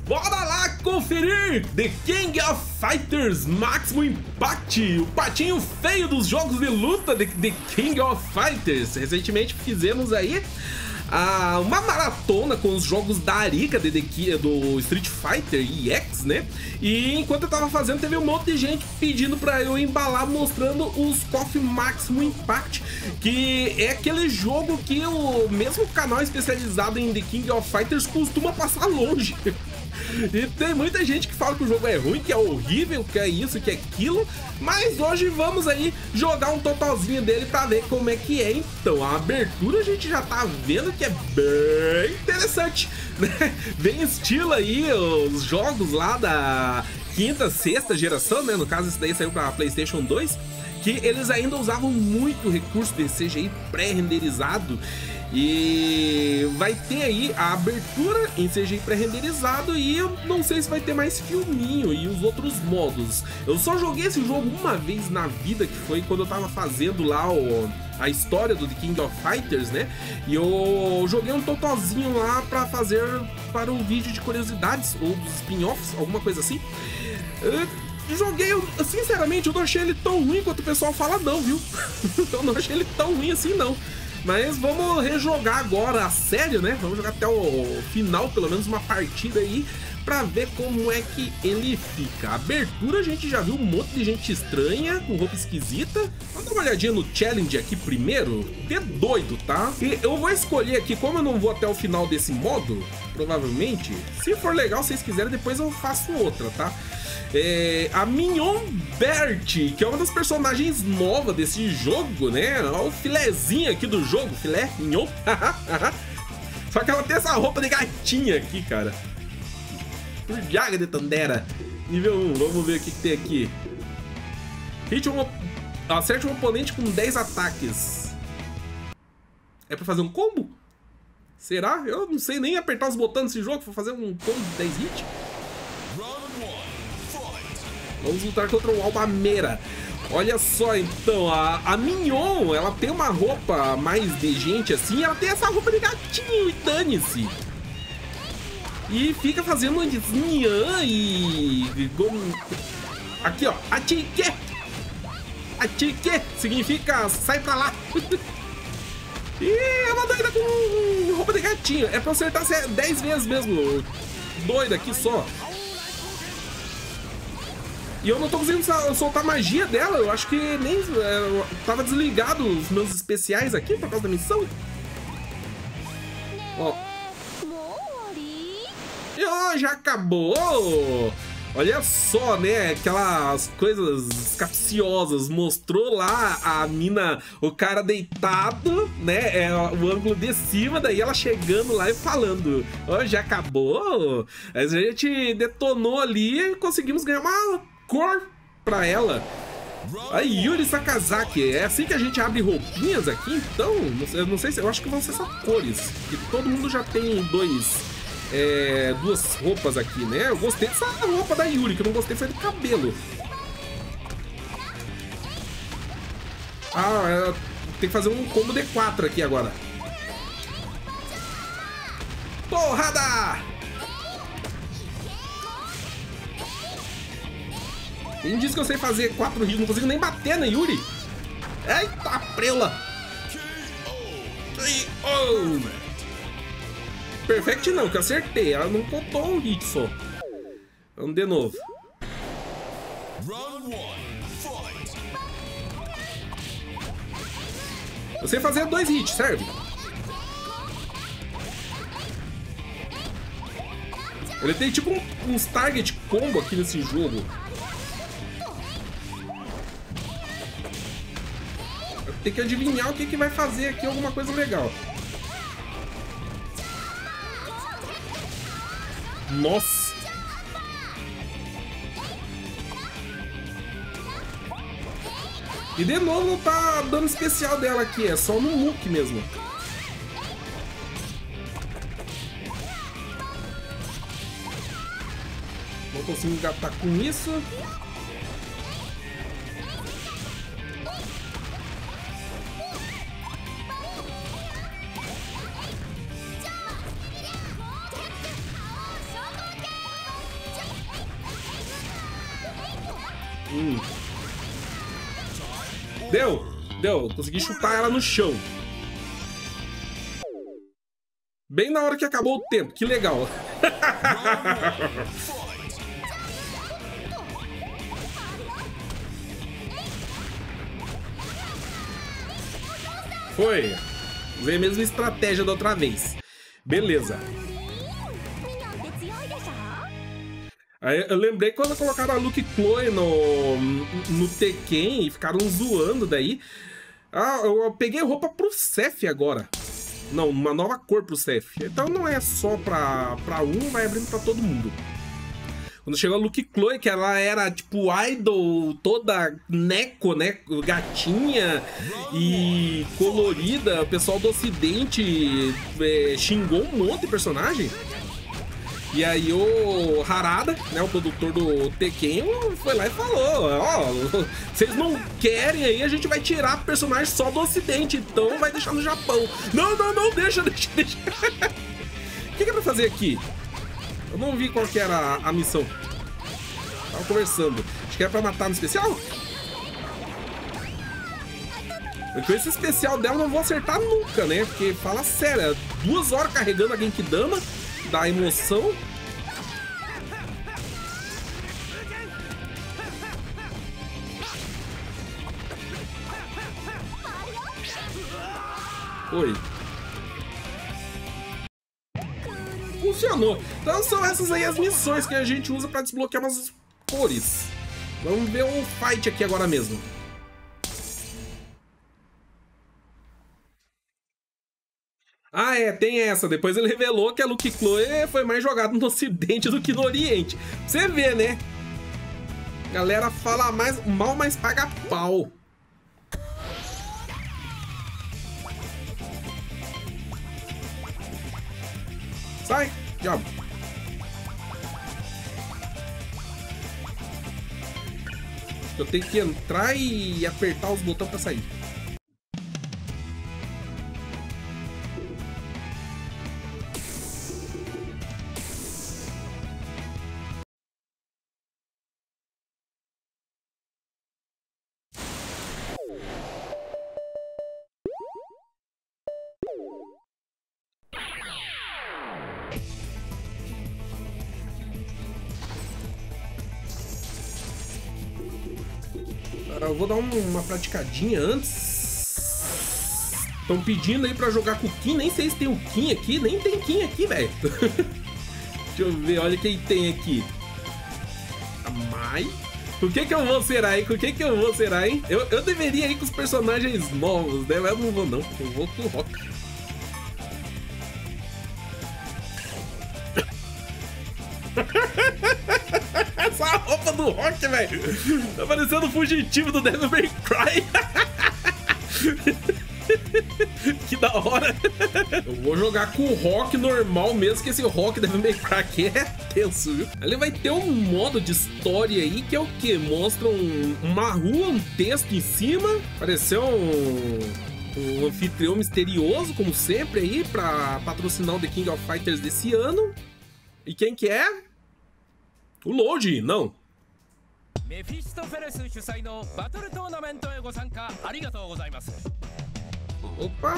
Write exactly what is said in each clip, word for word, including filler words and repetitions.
Bora lá conferir The King of Fighters Maximum Impact, o patinho feio dos jogos de luta de The King of Fighters. Recentemente fizemos aí ah, uma maratona com os jogos da Arika de The, do Street Fighter E X, né? E enquanto eu tava fazendo, teve um monte de gente pedindo pra eu embalar mostrando os K O F Maximum Impact, que é aquele jogo que o mesmo canal especializado em The King of Fighters costuma passar longe. E tem muita gente que fala que o jogo é ruim, que é horrível, que é isso, que é aquilo. Mas hoje vamos aí jogar um totalzinho dele pra ver como é que é. Então, a abertura a gente já tá vendo que é bem interessante, né? Bem estilo aí os jogos lá da quinta, sexta geração, né? No caso, esse daí saiu pra PlayStation dois, que eles ainda usavam muito recurso de C G I pré-renderizado. E vai ter aí a abertura em C G I pré-renderizado e eu não sei se vai ter mais filminho e os outros modos. Eu só joguei esse jogo uma vez na vida, que foi quando eu tava fazendo lá o, a história do The King of Fighters, né? E eu joguei um totalzinho lá pra fazer para um vídeo de curiosidades ou dos spin-offs, alguma coisa assim. Eu joguei, eu, sinceramente, eu não achei ele tão ruim quanto o pessoal fala não, viu? Eu não achei ele tão ruim assim não. Mas vamos rejogar agora a sério, né? Vamos jogar até o final, pelo menos uma partida aí, pra ver como é que ele fica. A abertura a gente já viu um monte de gente estranha, com roupa esquisita. Vamos dar uma olhadinha no challenge aqui primeiro. Que é doido, tá? E eu vou escolher aqui, como eu não vou até o final desse modo, provavelmente, se for legal, se vocês quiserem, depois eu faço outra, tá? É, a Mignon Bert, que é uma das personagens novas desse jogo, né? Olha o filezinho aqui do jogo, filé, Mignon. Só que ela tem essa roupa de gatinha aqui, cara. Jaga de Tandera. Nível um, vamos ver o que, que tem aqui. Hit um, acerte um oponente com dez ataques. É pra fazer um combo? Será? Eu não sei nem apertar os botões desse jogo pra fazer um combo de dez hits. Vamos lutar contra o Albameira. Olha só, então, a, a Mignon, ela tem uma roupa mais de gente assim, ela tem essa roupa de gatinho e dane-se. E fica fazendo um Nyan e... Aqui, ó, atique. Atique significa sai pra lá. E é uma doida com roupa de gatinho. É pra acertar dez vezes mesmo. Doida aqui só. E eu não tô conseguindo soltar magia dela, eu acho que nem... É, tava desligado os meus especiais aqui por causa da missão. Ó. E ó, já acabou! Olha só, né, aquelas coisas capciosas. Mostrou lá a mina, o cara deitado, né, é, o ângulo de cima, daí ela chegando lá e falando, ó, já acabou? A gente detonou ali e conseguimos ganhar uma cor pra ela. A Yuri Sakazaki, é assim que a gente abre roupinhas aqui, então, eu não sei se, eu acho que vão ser só cores, que todo mundo já tem dois, é, duas roupas aqui, né? Eu gostei dessa roupa da Yuri, que eu não gostei foi do cabelo. Ah, é, tem que fazer um combo D quatro aqui agora. Porrada! Quem disse que eu sei fazer quatro hits? Não consigo nem bater na Yuri. Eita, preula! Oh. Perfect não, que eu acertei. Ela não contou um hit só. Vamos de novo. Eu sei fazer dois hits, serve? Ele tem tipo um, uns target combo aqui nesse jogo. Tem que adivinhar o que, que vai fazer aqui, alguma coisa legal. Nossa! E de novo não tá dando especial dela aqui, é só no look mesmo. Não consigo engatar com isso. Hum. Deu, deu. Consegui chutar ela no chão. Bem na hora que acabou o tempo. Que legal. Foi. Usei a mesma estratégia da outra vez. Beleza. Aí eu lembrei quando colocaram a Luke Chloe no, no Tekken e ficaram zoando daí. Ah, eu peguei roupa pro Seth agora. Não, uma nova cor pro Seth. Então não é só pra, pra um, vai abrindo pra todo mundo. Quando chegou a Luke Chloe, que ela era tipo idol, toda neco, né? Gatinha e colorida. O pessoal do Ocidente é, xingou um monte de personagem. E aí o Harada, né, o produtor do Tekken, foi lá e falou: ó, oh, vocês não querem aí, a gente vai tirar personagem só do Ocidente, então vai deixar no Japão. Não, não, não, deixa, deixa, deixa. O que, que é pra fazer aqui? Eu não vi qual que era a, a missão. Tava conversando. Acho que era pra matar no especial? Porque esse especial dela eu não vou acertar nunca, né? Porque, fala sério, duas horas carregando a Genkidama, dá emoção. Oi. Funcionou. Então são essas aí as missões que a gente usa pra desbloquear umas cores. Vamos ver o fight aqui agora mesmo. Ah, é, tem essa. Depois ele revelou que a Luke Chloe foi mais jogada no Ocidente do que no Oriente. Você vê, né? Galera fala mais mal, mas paga pau. Sai, diabo. Eu tenho que entrar e apertar os botões pra sair. Eu vou dar uma praticadinha antes. Estão pedindo aí pra jogar com o Kim. Nem sei se tem o Kim aqui. Nem tem Kim aqui, velho. Deixa eu ver. Olha quem tem aqui. A Mai. Com que que eu vou ser aí? Com que que eu vou ser aí? Eu, eu deveria ir com os personagens novos, né? Mas eu não vou, não. Eu vou com o Rock. Essa roupa do Rock, velho. Tá parecendo o fugitivo do Devil May Cry. Que da hora. Eu vou jogar com o Rock normal mesmo, que esse Rock Devil May Cry aqui é tenso, viu? Ele vai ter um modo de história aí que é o que? Mostra um, uma rua, um texto em cima. Apareceu um, um anfitrião misterioso, como sempre aí, pra patrocinar o The King of Fighters desse ano. E quem que é? O Load, não. Opa.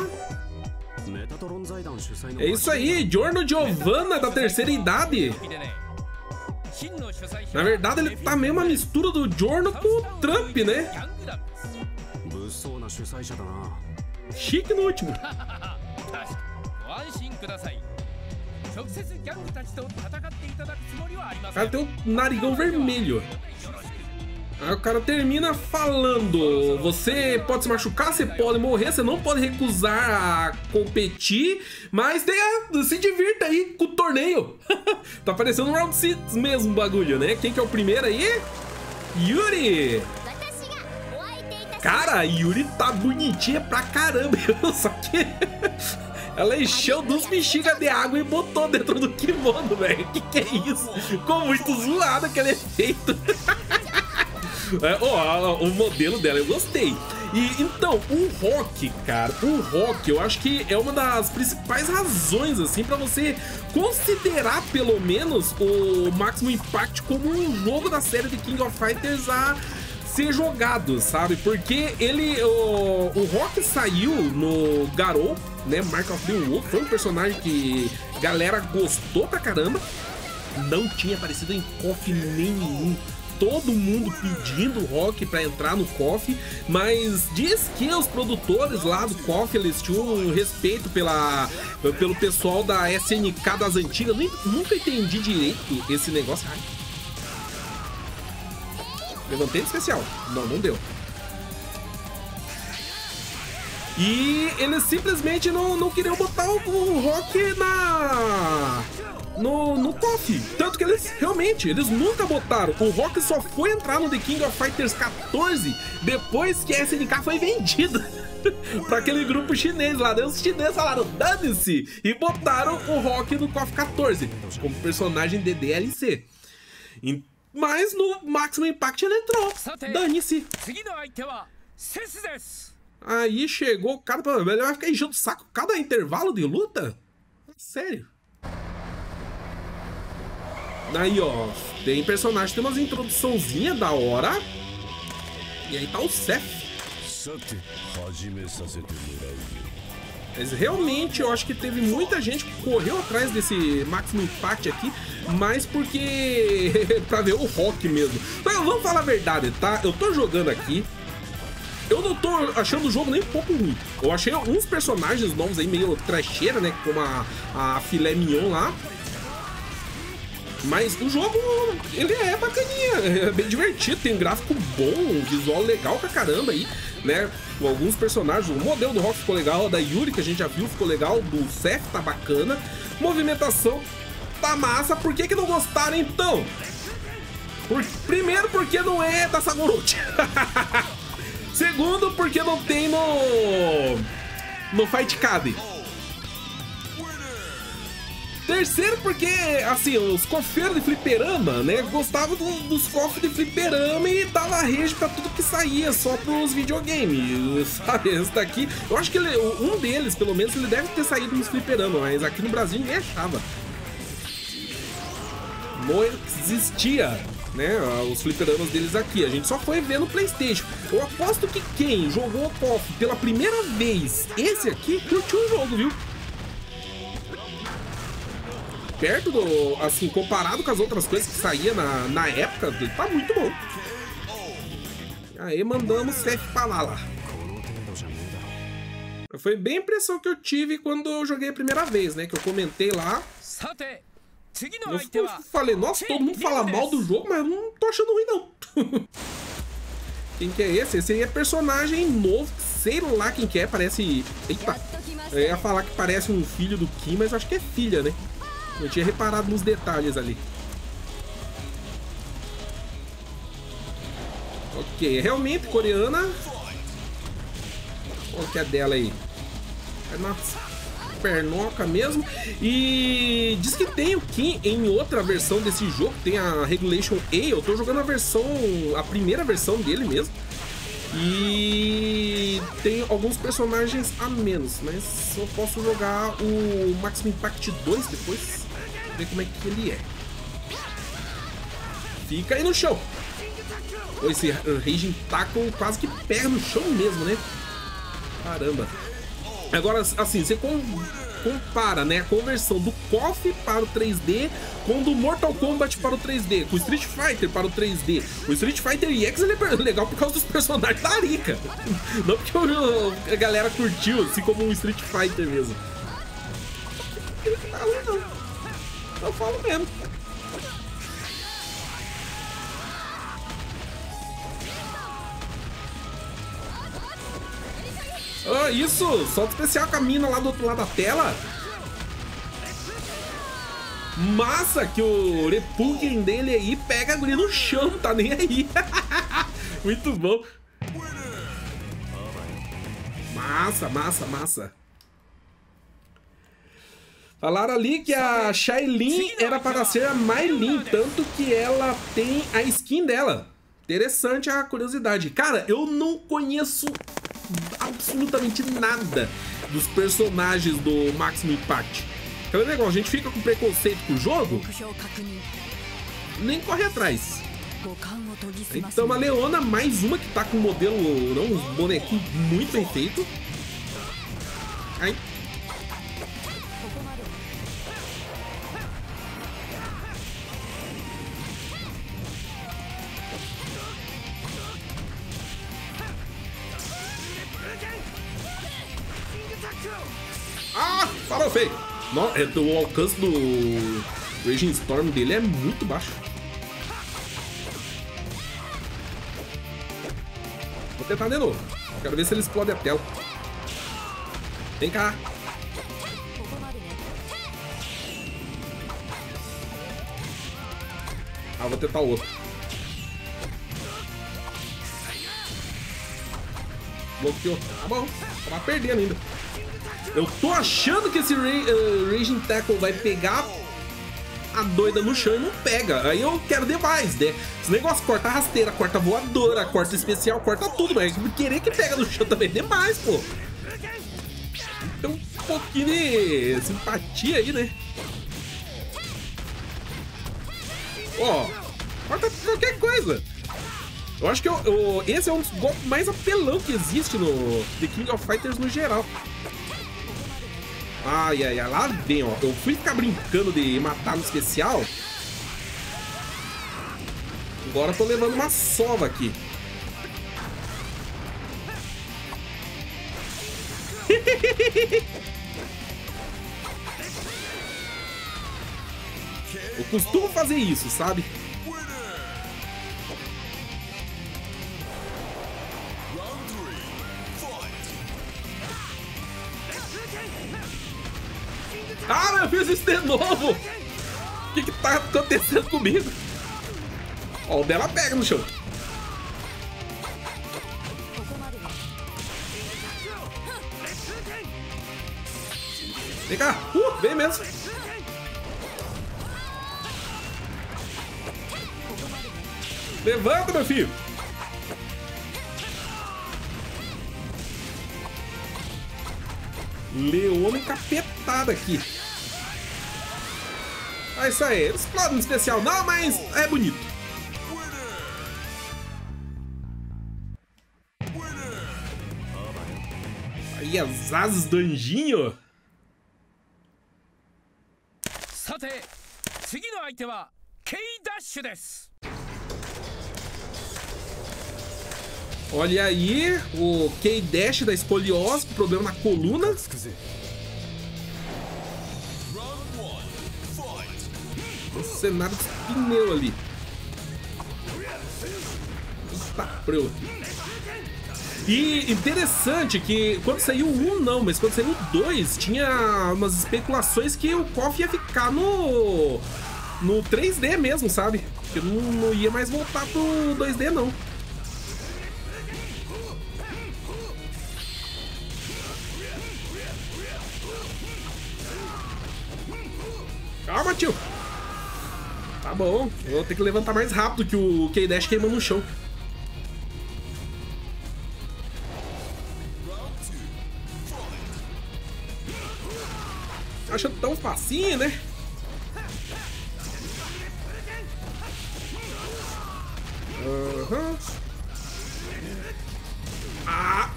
É isso aí, Giorno Giovanna da terceira idade. Na verdade, ele tá meio uma mistura do Giorno com o Trump, né? Chique no último. O cara tem um narigão vermelho. Aí o cara termina falando: você pode se machucar, você pode morrer, você não pode recusar a competir, mas tenha, se divirta aí com o torneio. Tá parecendo um Round six mesmo o bagulho, né? Quem que é o primeiro aí? Yuri! Cara, a Yuri tá bonitinha pra caramba. Só que ela encheu dos bexigas de água e botou dentro do kimono, velho. Que que é isso? Ficou muito zoado aquele efeito. É, ó, o modelo dela eu gostei. E então, o Rock, cara, o Rock eu acho que é uma das principais razões, assim, pra você considerar pelo menos o Maximum Impact como um jogo da série de King of Fighters a, ser jogado, sabe? Porque ele, o, o Rock saiu no Garou, né? Mark of the Wolf, foi um personagem que a galera gostou pra caramba. Não tinha aparecido em K O F nenhum. Todo mundo pedindo o Rock pra entrar no K O F, mas diz que os produtores lá do K O F, eles tinham um respeito pela, pelo pessoal da S N K das antigas. Nem, nunca entendi direito esse negócio. Ai. Levantei de especial. Não, não deu. E eles simplesmente não, não queriam botar o, o Rock na... No, no K O F. Tanto que eles, realmente, eles nunca botaram. O Rock só foi entrar no The King of Fighters quatorze depois que a S N K foi vendida pra aquele grupo chinês lá. Daí os chineses falaram, dane-se, e botaram o Rock no K O F quatorze como personagem de D L C. E, mas no Maximum Impact ele entrou. Dane-se. Aí chegou o cara, ele vai ficar enchendo o saco cada intervalo de luta? Sério. Aí, ó, tem personagem, tem umas introduçãozinhas da hora. E aí tá o Seth. Mas realmente eu acho que teve muita gente que correu atrás desse Maximum Impact aqui, mas porque... pra ver o Rock mesmo. Mas vamos falar a verdade, tá? Eu tô jogando aqui, eu não tô achando o jogo nem um pouco ruim. Eu achei uns personagens novos aí meio trecheira, né? Como a, a Filé Mignon lá. Mas o jogo, ele é bacaninha, é bem divertido, tem um gráfico bom, um visual legal pra caramba aí, né? Com alguns personagens, o modelo do Rock ficou legal, da Yuri, que a gente já viu, ficou legal, do Seth tá bacana, movimentação tá massa. Por que que não gostaram então? Por... Primeiro, porque não é da Saguruchi. Segundo, porque não tem no... no Fight Card. Terceiro, porque, assim, os cofeiros de fliperama, né, gostavam do, dos cofres de fliperama e dava rage pra tudo que saía, só pros videogames, sabe? Esse daqui, eu acho que ele, um deles, pelo menos, ele deve ter saído nos fliperama, mas aqui no Brasil ninguém achava. Não existia, né, os fliperamas deles aqui, a gente só foi ver no PlayStation. Eu aposto que quem jogou o K O F pela primeira vez, esse aqui, curtiu o jogo, viu? Perto do, assim, comparado com as outras coisas que saía na, na época, tá muito bom. Aí mandamos Seth pra lá, lá. Foi bem a impressão que eu tive quando eu joguei a primeira vez, né? Que eu comentei lá. Eu falei, nossa, todo mundo fala mal do jogo, mas eu não tô achando ruim, não. Quem que é esse? Esse aí é personagem novo, sei lá quem que é, parece... Eita, eu ia falar que parece um filho do Kim, mas acho que é filha, né? Eu tinha reparado nos detalhes ali. Ok, realmente coreana. Qual que é dela aí? É na pernoca mesmo. E diz que tem o Kim em outra versão desse jogo. Tem a Regulation A. Eu tô jogando a versão, a primeira versão dele mesmo. E tem alguns personagens a menos, mas eu posso jogar o Maximum Impact dois depois, ver como é que ele é. Fica aí no chão. Esse Raging Tackle quase que pega no chão mesmo, né? Caramba. Agora, assim, você compara, né, a conversão do K O F para o três D com do Mortal Kombat para o três D, com o Street Fighter para o três D. O Street Fighter E X ele é legal por causa dos personagens da Arika. Não porque a galera curtiu, assim como um Street Fighter mesmo. Não, não. Eu falo mesmo. Ah, isso! Solta especial com a mina lá do outro lado da tela. Massa que o Repuggen dele aí pega a guria no chão, tá nem aí. Muito bom. Massa, massa, massa. Falaram ali que a Shailin era para ser a Mai Lin, tanto que ela tem a skin dela. Interessante a curiosidade. Cara, eu não conheço absolutamente nada dos personagens do Maximum Impact. Aquele negócio, a gente fica com preconceito com o jogo, nem corre atrás. Então a Leona, mais uma que tá com um modelo, não, um bonequinho muito bem feito. Ai. Ah, parou feio. Não, é, o alcance do Raging Storm dele é muito baixo. Vou tentar de novo. Quero ver se ele explode a tela. Vem cá. Ah, vou tentar o outro. Bloqueou. Tá bom. Tava perdendo ainda. Eu tô achando que esse Ra uh, Raging Tackle vai pegar a doida no chão e não pega. Aí eu quero demais, né? Esse negócio corta rasteira, corta voadora, corta especial, corta tudo, mas querer que pega no chão também é demais, pô. Então um pouquinho de simpatia aí, né? Ó, corta qualquer coisa. Eu acho que eu, eu, esse é um dos golpes mais apelão que existe no The King of Fighters no geral. Ai, ai, ai, lá vem, ó. Eu fui ficar brincando de matar no especial. Agora eu tô levando uma sova aqui. Eu costumo fazer isso, sabe? Ah, eu fiz isso de novo! O que que tá acontecendo comigo? Ó, o dela pega no chão. Vem cá! Uh, vem mesmo! Levanta, meu filho! Leona encapetada aqui. É isso aí, eles explodem no especial não, mas é bonito. Aí as asas do anjinho. Olha aí, o K-Dash da escoliose, problema na coluna. O cenário dos pneus ali. Eita, preu. E interessante que quando saiu o um não, mas quando saiu o dois, tinha umas especulações que o K O F ia ficar no, no três D mesmo, sabe? Que não, não ia mais voltar pro dois D não. Calma, tio. Tá bom, eu vou ter que levantar mais rápido que o K-Dash queimando no chão. Acha tão facinho, né? Uhum. Ah!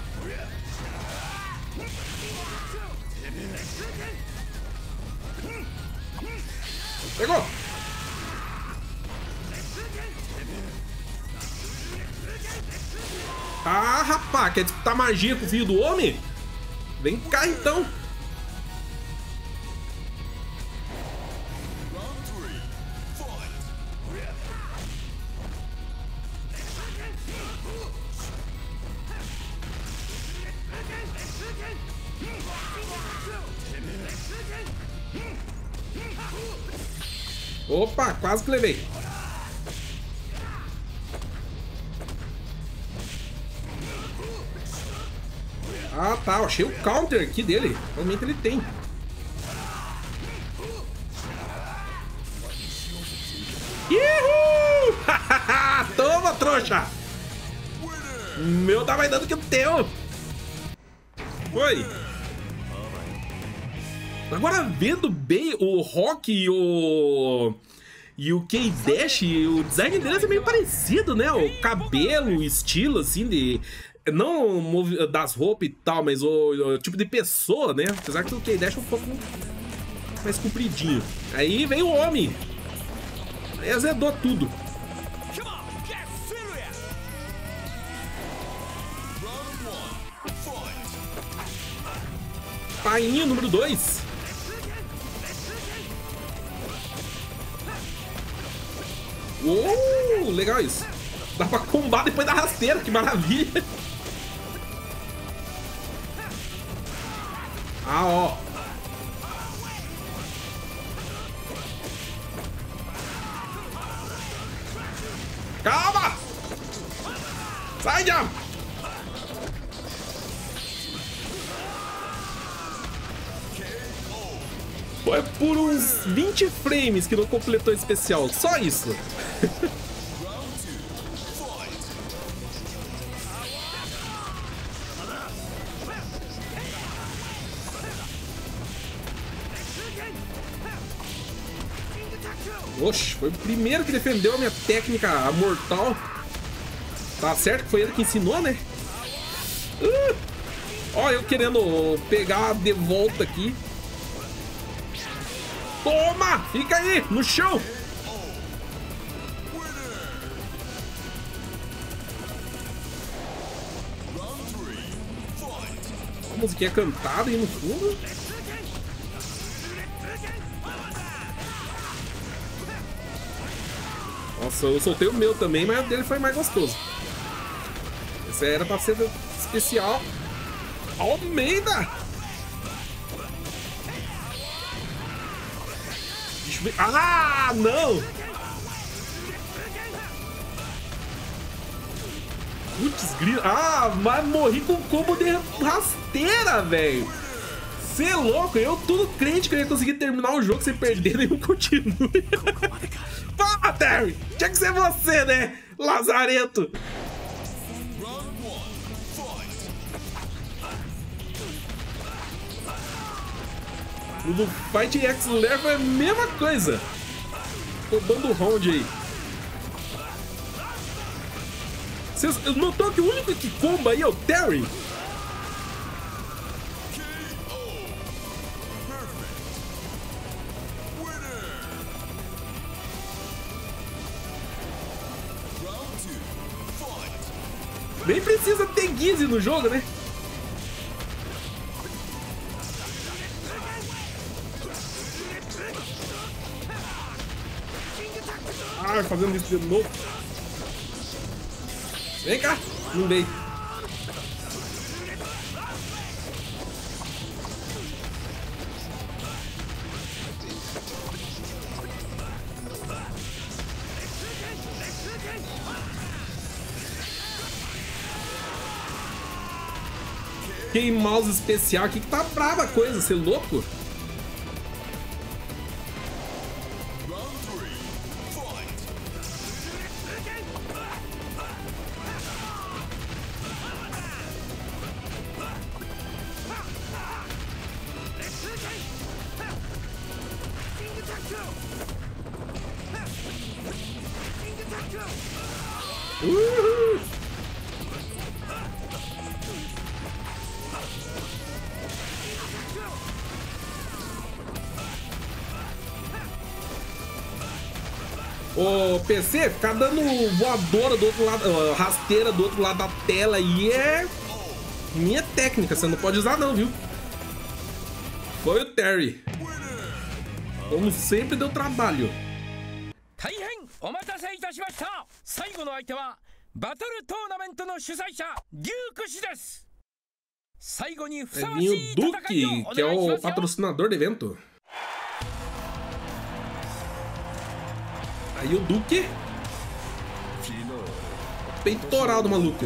Pegou! Ah, rapaz, quer disputar magia com o filho do homem? Vem cá, então. Opa, quase que levei. Ah, tá, eu achei o counter aqui dele. Realmente ele tem. Uhul! Toma, trouxa! O meu tá mais dando que o teu. Foi. Agora, vendo bem o Rock e o... E o K-Dash, o design deles é meio parecido, né? O cabelo, o estilo, assim, de... Não das roupas e tal, mas o, o tipo de pessoa, né? Apesar que o K-Dash é um pouco mais compridinho. Aí vem o homem. Aí azedou tudo. Painho número dois. Uou, legal isso. Dá pra combar depois da rasteira, que maravilha. Ah, ó. Calma! Sai, já! Foi por uns vinte frames que não completou especial. Só isso. Oxe, foi o primeiro que defendeu a minha técnica a mortal. Tá certo que foi ele que ensinou, né? Uh! Ó, eu querendo pegar de volta aqui. Toma! Fica aí, no chão! A musiquinha cantada aí no fundo. Nossa, eu soltei o meu também, mas o dele foi mais gostoso. Esse era pra ser especial. Almeida! Deixa eu ver. Ah, não! Putz, grilo. Ah, mas morri com combo de rasteira, velho. Você é louco, eu tudo crente que eu ia conseguir terminar o jogo sem perder nenhum continue. Fala, Terry! Tinha que ser você, né? Lazareto! O do Fight X Level é a mesma coisa. Roubando o round aí. Vocês notou que o único que comba aí é o Terry? Nem precisa ter Gizzy no jogo, né? Ah, fazendo isso de novo. Vem cá. Não dei. Que mouse especial aqui que tá brava a coisa, você é louco? Uhul. Ô, P C, ficar dando voadora do outro lado, rasteira do outro lado da tela aí é minha técnica, você não pode usar não, viu? Foi o Terry. Como sempre deu trabalho. É Vinho Duque, que é o patrocinador do evento. Aí o Duque. Peitoral do maluco.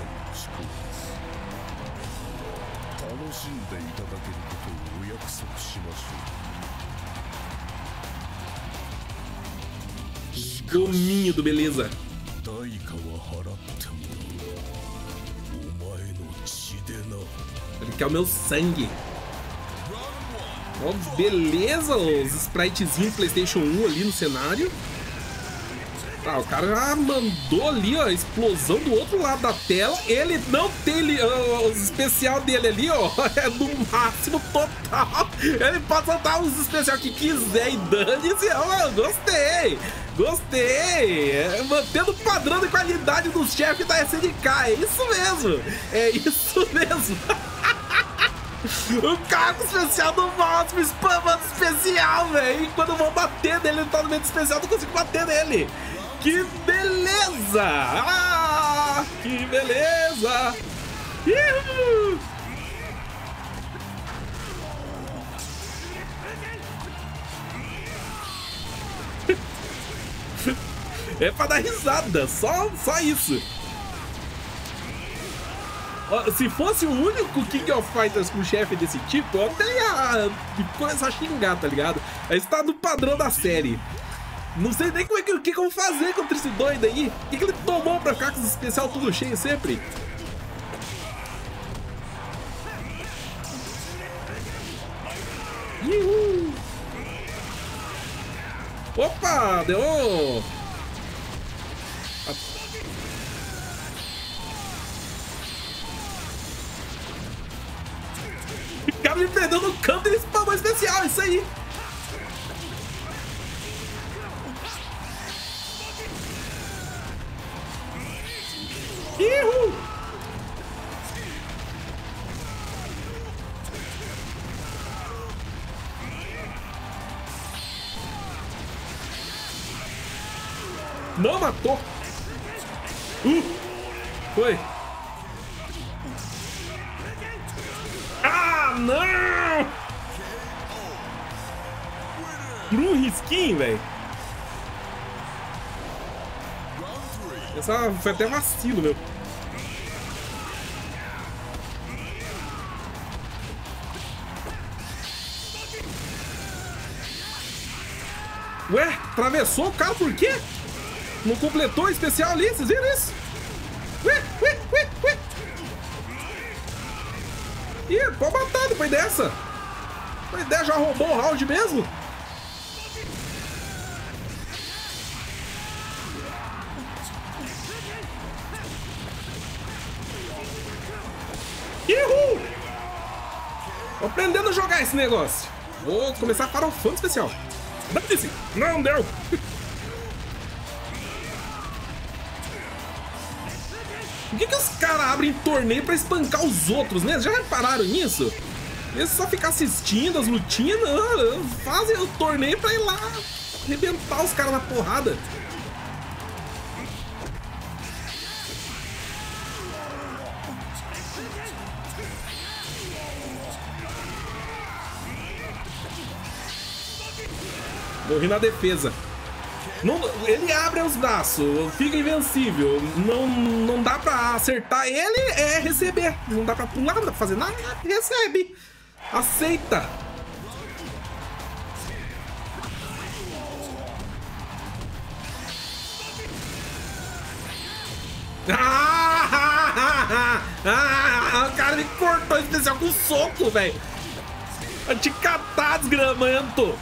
Gominho do beleza. Ele quer o meu sangue. Ó, beleza, os spritezinhos PlayStation um ali no cenário. Ah, o cara já mandou ali, ó, a explosão do outro lado da tela. Ele não tem uh, os especial dele ali, ó, é no máximo total. Ele pode soltar os especial que quiser e dane-se. Oh, gostei, gostei. É, mantendo o padrão de qualidade dos chefes da S N K. É isso mesmo, é isso mesmo. O cara com especial do mouse me spamando especial, velho. E quando eu vou bater nele, ele tá no meio do especial, eu não consigo bater nele. Que beleza! Ah, que beleza! Uhul. É pra dar risada, só, só isso. Se fosse o único King of Fighters com chefe desse tipo, eu até ia começar a xingar, tá ligado? Mas tá no padrão da série. Não sei nem como é que, o que, que eu vou fazer contra esse doido aí. O que, que ele tomou pra ficar com os especial tudo cheio sempre? Uhul. Opa, deu... O cara me prendeu no canto e ele spamou especial, isso aí. Uhul. Não matou. Uh, foi. Ah, não! Por um risquinho, velho. Essa foi até vacilo, meu. Ué, atravessou o carro por quê? Não completou o especial ali, vocês viram isso? Ué, ué, ué, ué. Ih, pode matar depois dessa. Depois dessa já roubou o round mesmo? Uhul! Tô aprendendo a jogar esse negócio. Vou começar a Final Fantasy especial. Dane-se! Não deu! Por que que os caras abrem torneio pra espancar os outros, né? Já repararam nisso? Eles só ficam assistindo as lutinhas, não. Fazem o torneio pra ir lá arrebentar os caras na porrada. Morri na defesa. Não, ele abre os braços, fica invencível. Não, não dá pra acertar ele, é receber. Não dá pra pular, não dá pra fazer nada. Recebe. Aceita. Ah, ah, ah, ah, o cara me cortou especial com soco, velho. Vai te catar, desgramento.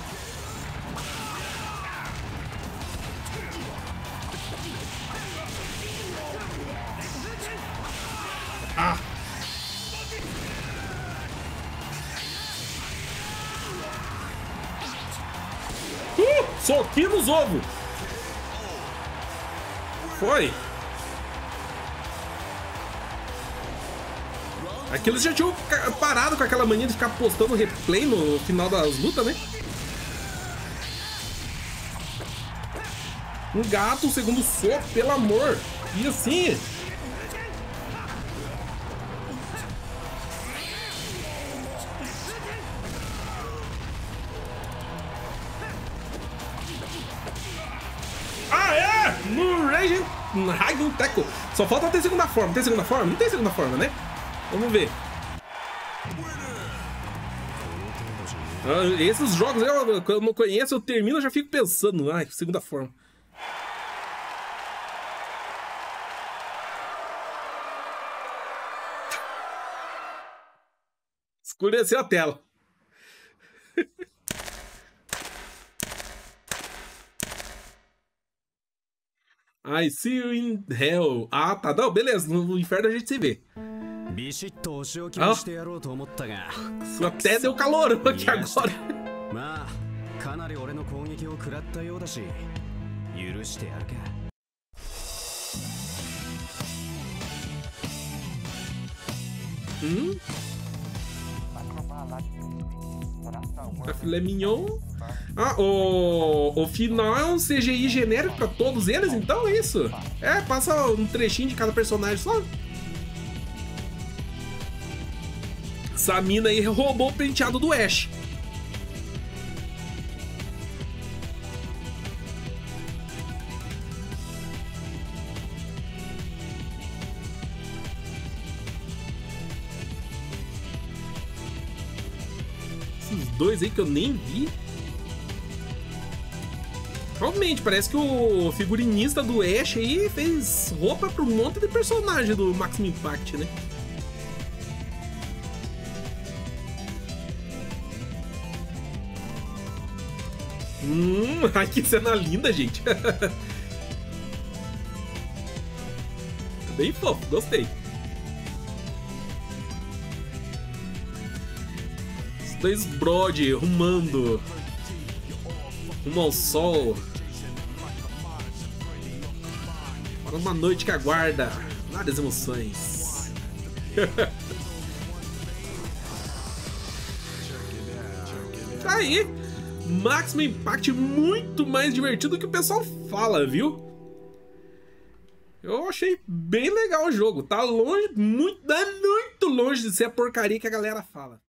Ah. Uh, soquinho nos ovos. Foi. Aqui eles já tinham parado com aquela mania de ficar postando replay no final das lutas, né? Um gato, um segundo soco, pelo amor. E assim... Ah, é! No Raging Raging Tackle. Só falta ter segunda forma. Tem segunda forma? Não tem segunda forma, né? Vamos ver. Ah, esses jogos eu, eu não conheço, eu termino e já fico pensando. Ai, segunda forma. Escureceu a tela. I see you in hell. Ah, tá. Não, beleza. No inferno a gente se vê. Ah, isso até deu calor aqui agora. Hum? A filé mignon. Ah, o, o final é um C G I genérico pra todos eles, então é isso? É, passa um trechinho de cada personagem só. Essa mina aí roubou o penteado do Ash. Esses dois aí que eu nem vi. Realmente, parece que o figurinista do Ash aí fez roupa para um monte de personagem do Maximum Impact, né? Hum, ai que cena linda, gente. Bem fofo, gostei. Os dois brode rumando rumo ao sol. Para uma noite que aguarda várias emoções. Tá aí, Maximum Impact muito mais divertido do que o pessoal fala, viu? Eu achei bem legal o jogo. Tá longe, muito, muito longe de ser a porcaria que a galera fala.